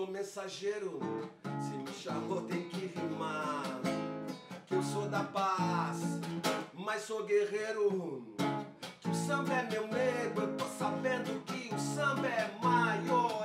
sou mensageiro, se me chamou tem que rimar. Que eu sou da paz, mas sou guerreiro. Que o samba é meu nego, eu tô sabendo que o samba é maior.